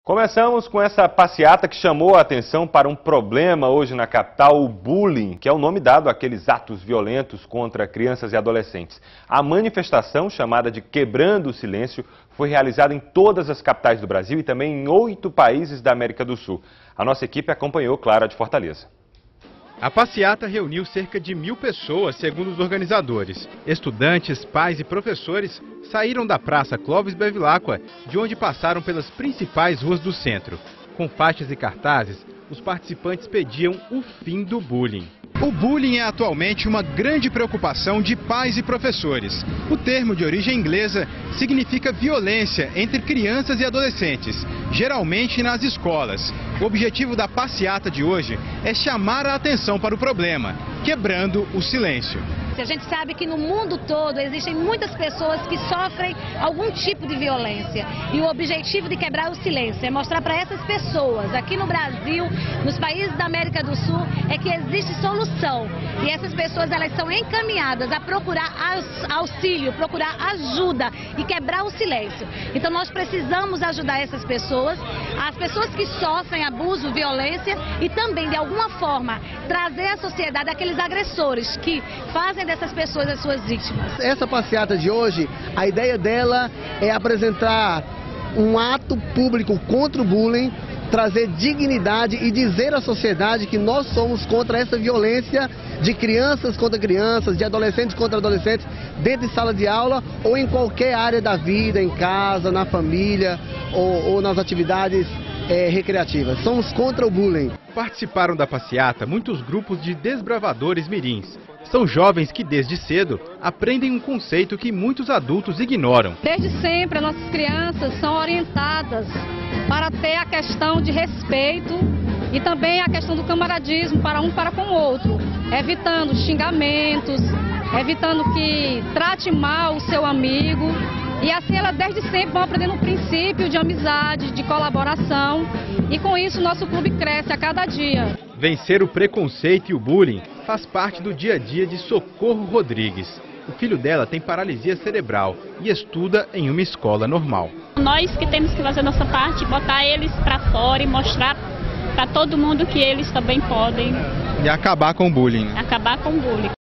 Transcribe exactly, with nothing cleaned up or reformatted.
Começamos com essa passeata que chamou a atenção para um problema hoje na capital, o bullying, que é o nome dado àqueles atos violentos contra crianças e adolescentes. A manifestação, chamada de Quebrando o Silêncio, foi realizada em todas as capitais do Brasil e também em oito países da América do Sul. A nossa equipe acompanhou Clara de Fortaleza. A passeata reuniu cerca de mil pessoas, segundo os organizadores. Estudantes, pais e professores saíram da Praça Clóvis Bevilacqua, de onde passaram pelas principais ruas do centro. Com faixas e cartazes, os participantes pediam o fim do bullying. O bullying é atualmente uma grande preocupação de pais e professores. O termo de origem inglesa significa violência entre crianças e adolescentes, geralmente nas escolas. O objetivo da passeata de hoje é chamar a atenção para o problema, quebrando o silêncio. A gente sabe que no mundo todo existem muitas pessoas que sofrem algum tipo de violência. E o objetivo de quebrar o silêncio é mostrar para essas pessoas, aqui no Brasil, nos países da América do Sul, é que existe solução. E essas pessoas, elas são encaminhadas a procurar auxílio, procurar ajuda e quebrar o silêncio. Então nós precisamos ajudar essas pessoas, as pessoas que sofrem abuso, violência e também, de alguma forma, trazer à sociedade aqueles agressores que fazem dessas pessoas as suas vítimas. Essa passeata de hoje, a ideia dela é apresentar um ato público contra o bullying, trazer dignidade e dizer à sociedade que nós somos contra essa violência de crianças contra crianças, de adolescentes contra adolescentes, dentro de sala de aula ou em qualquer área da vida, em casa, na família ou, ou nas atividades é, recreativas. Somos contra o bullying. Participaram da passeata muitos grupos de desbravadores mirins. São jovens que, desde cedo, aprendem um conceito que muitos adultos ignoram. Desde sempre, as nossas crianças são orientadas para ter a questão de respeito e também a questão do camaradismo para um para com o outro, evitando xingamentos, evitando que trate mal o seu amigo. E assim elas desde sempre vão aprendendo o princípio de amizade, de colaboração, e com isso nosso clube cresce a cada dia. Vencer o preconceito e o bullying faz parte do dia a dia de Socorro Rodrigues. O filho dela tem paralisia cerebral e estuda em uma escola normal. Nós que temos que fazer nossa parte, botar eles para fora e mostrar para todo mundo que eles também podem. E acabar com o bullying. Acabar com o bullying.